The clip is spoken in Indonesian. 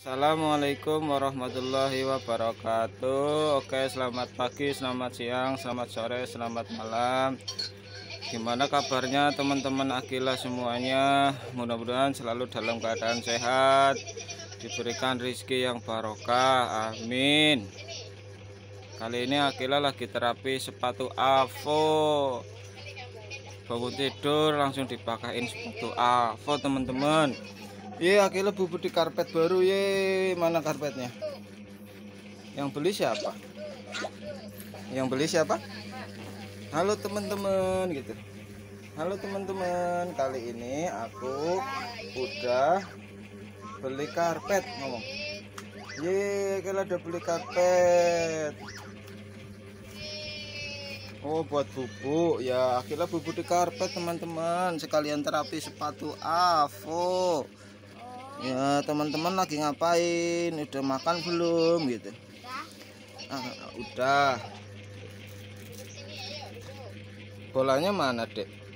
Assalamualaikum warahmatullahi wabarakatuh. Oke, selamat pagi, selamat siang, selamat sore, selamat malam. Gimana kabarnya teman-teman Akila semuanya? Mudah-mudahan selalu dalam keadaan sehat, diberikan rezeki yang barokah, amin. Kali ini Akila lagi terapi sepatu Avo. Bangun tidur langsung dipakain sepatu Avo, teman-teman. Akila bubut di karpet baru. Mana karpetnya? Yang beli siapa? Yang beli siapa? Halo teman-teman gitu. Halo teman-teman, kali ini aku udah beli karpet, ngomong. Akila udah beli karpet. Oh, buat bubuk ya. Akila bubuk di karpet, teman-teman. Sekalian terapi sepatu Avo. Ya, teman-teman lagi ngapain? Udah makan belum gitu? Udah. Bolanya mana, Dek?